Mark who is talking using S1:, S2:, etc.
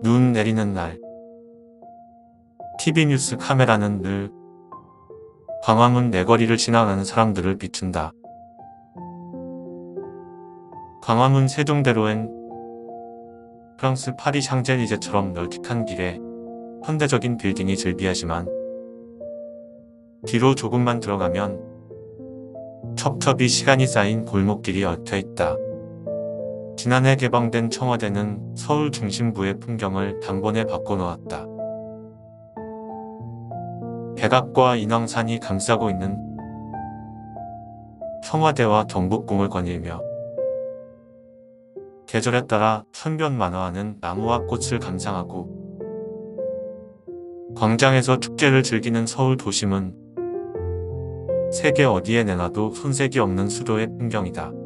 S1: 눈 내리는 날. TV 뉴스 카메라는 늘 광화문 내거리를 지나가는 사람들을 비춘다. 광화문 세종대로엔 프랑스 파리 샹젤리제처럼 널찍한 길에 현대적인 빌딩이 즐비하지만 뒤로 조금만 들어가면 첩첩이 시간이 쌓인 골목길이 얽혀있다. 지난해 개방된 청와대는 서울 중심부의 풍경을 단번에 바꿔놓았다. 백악과 인왕산이 감싸고 있는 청와대와 경복궁을 거닐며 계절에 따라 천변만화하는 나무와 꽃을 감상하고 광장에서 축제를 즐기는 서울 도심은 세계 어디에 내놔도 손색이 없는 수도의 풍경이다.